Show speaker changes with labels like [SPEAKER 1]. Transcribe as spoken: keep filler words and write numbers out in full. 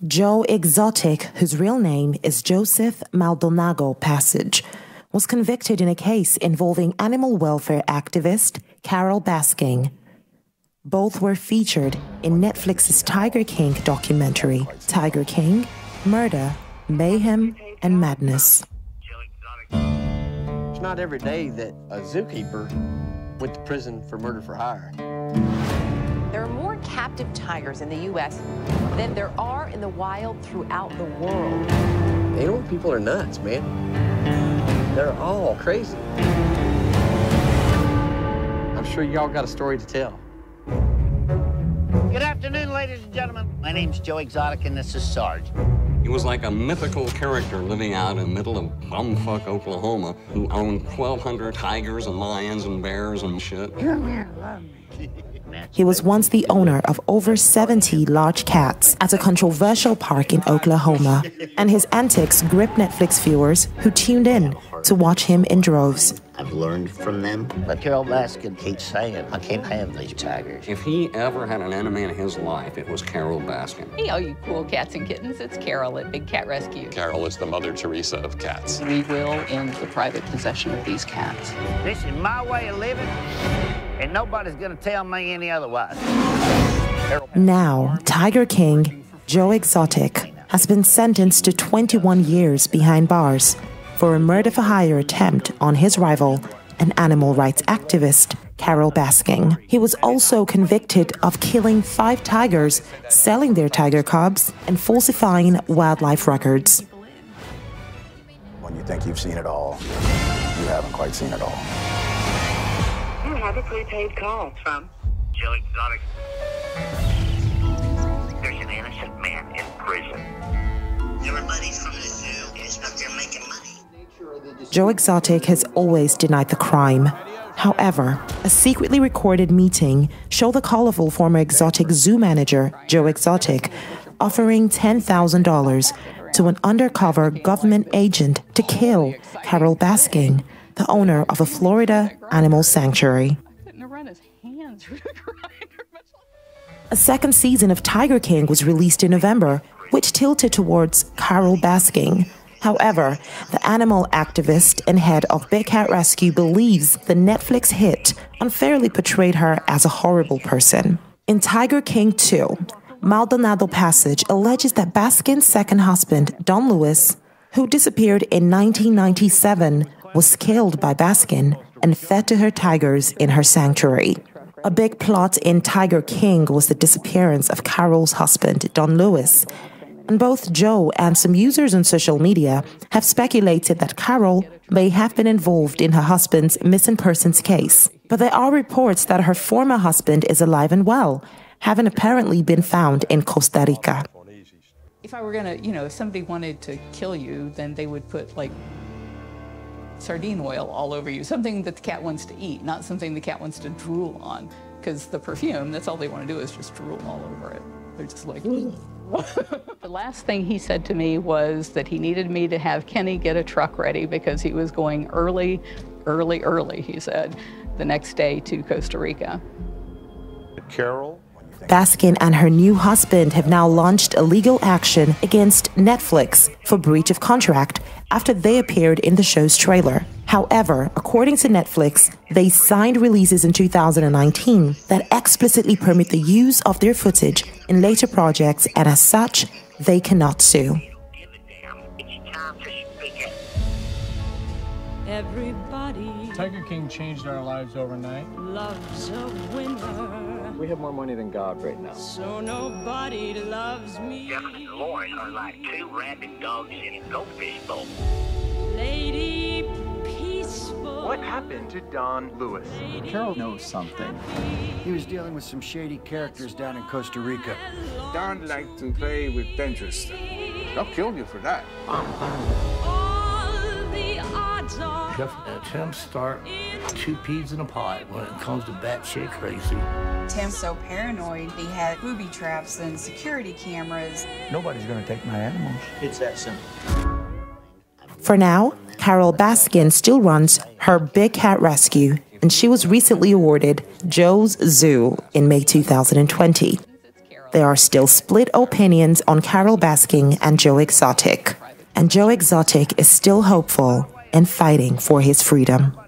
[SPEAKER 1] Joe Exotic, whose real name is Joseph Maldonado Passage, was convicted in a case involving animal welfare activist Carole Baskin. Both were featured in Netflix's Tiger King documentary, Tiger King, Murder, Mayhem, and Madness.
[SPEAKER 2] It's not every day that a zookeeper went to prison for murder for hire.
[SPEAKER 3] There are more captive tigers in the U S than there are in the wild throughout the world.
[SPEAKER 2] Animal people are nuts, man. They're all crazy. I'm sure y'all got a story to tell.
[SPEAKER 4] Good afternoon, ladies and gentlemen. My name's Joe Exotic, and this is Sarge.
[SPEAKER 5] He was like a mythical character living out in the middle of bumfuck Oklahoma who owned twelve hundred tigers and lions and bears and shit.
[SPEAKER 4] Come here, love me.
[SPEAKER 1] He was once the owner of over seventy large cats at a controversial park in Oklahoma, and his antics gripped Netflix viewers who tuned in to watch him in droves.
[SPEAKER 4] I've learned from them. But Carole Baskin keeps saying, I can't have these tigers.
[SPEAKER 5] If he ever had an enemy in his life, it was Carole Baskin.
[SPEAKER 6] Hey, all you cool cats and kittens, it's Carole at Big Cat Rescue.
[SPEAKER 7] Carole is the Mother Teresa of cats.
[SPEAKER 6] We will end the private possession of these cats.
[SPEAKER 4] This is my way of living, and nobody's gonna tell me any otherwise.
[SPEAKER 1] Now, Tiger King, Joe Exotic, has been sentenced to twenty-one years behind bars for a murder-for-hire attempt on his rival, an animal rights activist, Carole Baskin. He was also convicted of killing five tigers, selling their tiger cubs, and falsifying wildlife records.
[SPEAKER 8] When you think you've seen it all, you haven't quite seen it all.
[SPEAKER 9] You have a prepaid call from
[SPEAKER 4] Joe Exotic. There's an innocent man in prison. Everybody's from the zoo is out there making money.
[SPEAKER 1] Joe Exotic has always denied the crime. However, a secretly recorded meeting showed the colorful former Exotic zoo manager, Joe Exotic, offering ten thousand dollars to an undercover government agent to kill Carole Baskin, the owner of a Florida animal sanctuary. A second season of Tiger King was released in November, which tilted towards Carole Baskin. However, the animal activist and head of Big Cat Rescue believes the Netflix hit unfairly portrayed her as a horrible person. In Tiger King two, Maldonado Passage alleges that Baskin's second husband, Don Lewis, who disappeared in nineteen ninety-seven, was killed by Baskin and fed to her tigers in her sanctuary. A big plot in Tiger King was the disappearance of Carole's husband, Don Lewis. And both Joe and some users on social media have speculated that Carole may have been involved in her husband's missing persons case. But there are reports that her former husband is alive and well, having apparently been found in Costa Rica.
[SPEAKER 6] If I were gonna, you know, if somebody wanted to kill you, then they would put like sardine oil all over you, something that the cat wants to eat, not something the cat wants to drool on. Because the perfume, that's all they want to do is just drool all over it. They're just like, The last thing he said to me was that he needed me to have Kenny get a truck ready because he was going early, early, early, he said, the next day to Costa Rica.
[SPEAKER 8] Carole?
[SPEAKER 1] Baskin and her new husband have now launched a legal action against Netflix for breach of contract after they appeared in the show's trailer. However, according to Netflix, they signed releases in two thousand nineteen that explicitly permit the use of their footage in later projects, and as such, they cannot sue.
[SPEAKER 10] Everybody
[SPEAKER 11] Tiger King changed our lives overnight.
[SPEAKER 10] loves a winner.
[SPEAKER 2] We have more money than God right now.
[SPEAKER 10] So nobody loves me.
[SPEAKER 4] Jeff and Lauren are like two rabid dogs in a goldfish bowl.
[SPEAKER 10] Lady Peaceful.
[SPEAKER 12] What happened to Don Lewis?
[SPEAKER 8] Carole knows something. He was dealing with some shady characters down in Costa Rica.
[SPEAKER 12] Don liked to play with dangerous stuff. They'll kill you for that.
[SPEAKER 10] All the odds are
[SPEAKER 13] Jeff, uh, Tim start two peas in a pod when it comes to batshit crazy.
[SPEAKER 14] Tim's so paranoid, he had booby traps and security cameras.
[SPEAKER 8] Nobody's gonna take my animals.
[SPEAKER 4] It's that simple.
[SPEAKER 1] For now, Carole Baskin still runs her Big Cat Rescue, and she was recently awarded Joe's Zoo in May two thousand twenty. there are still split opinions on Carole Baskin and Joe Exotic. And Joe Exotic is still hopeful and fighting for his freedom.